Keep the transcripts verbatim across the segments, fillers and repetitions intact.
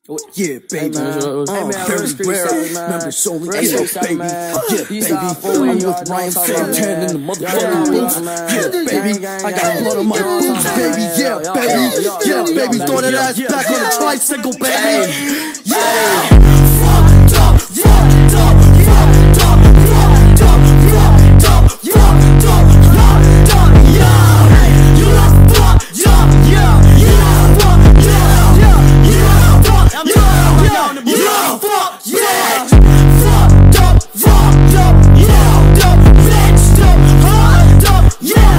Yeah, baby. Hey, man. Uh, Hey, man, very real rare. street man. Members only. Real Yeah, street baby. man. Yeah, East baby. side four, I'm y'all with know Ryan what I'm talking Fam ten about, in the man. motherfucking Y'all know booth. what I'm Yeah, talking baby. about, man. I got blood on my Gang, boots, gang, baby. gang, Yeah, gang, baby. gang, gang, Yeah, gang, baby. gang, Throw that gang, ass gang, back on the gang. tricycle, baby. Hey. Yeah. Fucked up, fucked up, fucked up, fucked up, fucked up, fucked up, fucked up, yeah. You look fucked up, yeah. You look fucked up, yeah. You look fucked up, yeah. You look fucked, yeah. Fucked up, fucked up, fucked up, fixed up, fucked up, yeah,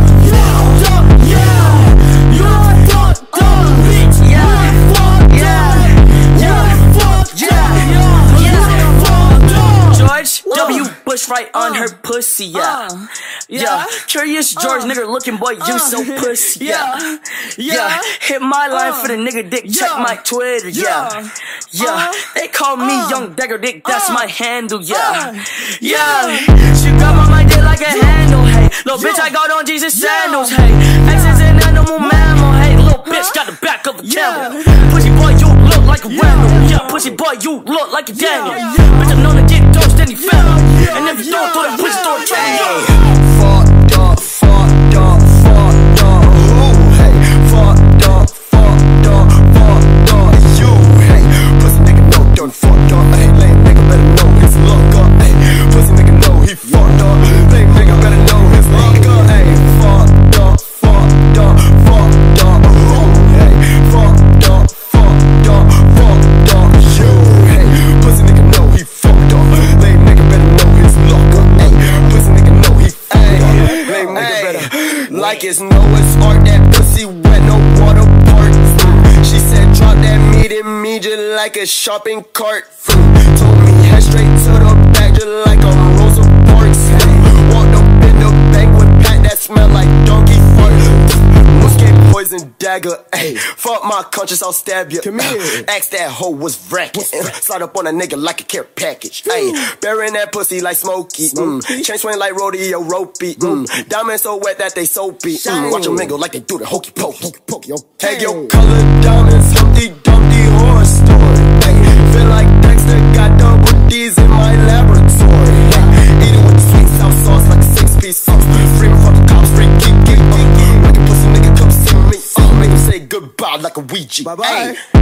fucked up, yeah. You look fucked up, bitch, yeah. Fucked up, yeah, fucked up, yeah, fucked up. George W. Bush right on her pussy, yeah. Uh, Yeah, yeah. Curious George, Uh, nigga looking boy, you uh, so pussy, yeah. yeah. Yeah. Yeah, hit my line Uh, for the nigga dick, check yeah. my Twitter, yeah. Yeah. Yeah, Uh, they call me uh, Young Dagger Dick, that's uh, my handle, yeah. uh, Yeah, yeah. she grab on my dick like a handle, hey. Little bitch, I got on Jesus sandals, hey. X is an animal mammal, hey. Little bitch got the back of a camel. Pussy boy, you look like a Randall. Yeah, pussy boy, you look like a Daniel. Bitch, I'm known to get dosed, then he fell. And if you don't throw that pussy, throw a triangle. Fucked up, fucked up, fucked up, ooh, hey. Fucked up, fucked up, fucked up, you, hey. Pussy nigga know done fucked up, hey. Lame nigga better know his luck up, hey. Pussy nigga know he fucked up, lame nigga better know his luck up, hey. Fucked up, fucked up, fucked up, ooh, hey. Fucked up, fucked up, fucked up, you, hey. Pussy nigga know he fucked up, lame nigga better know his luck up, hey. Pussy nigga know he fucked up, lame nigga better. Like it's Noah's Ark, that pussy wet, no water park. Mm. She said drop that meat in me just like a shopping cart. Mm. Told me head straight to the back just like a Rosa Parks. Hey. Walked up in the bank with pack that smell like donkey fart. Muscat poison dagger, ayy. Fuck my conscience, I'll stab you. Come here. Ask that hoe what's wrecking. Slide up on a nigga like a care package. Ayy, burying that pussy like Smokey. Mm. Chain swing like rodeo ropey. Mm. Diamonds so wet that they soapy. Mm. Watch them mingle like they do the hokey pokey. Hey, yo, colored diamonds, Humpty Dumpty horror story. Ayy, feel like Dexter got double D's in my laboratory. Ayy, eat it with the sweet south sauce like a six-piece sauce. Free from the cops, free geek, geek, geek. Make a pussy nigga come see me. Uh, make him say goodbye like a Ouija. Bye-bye. Ayy.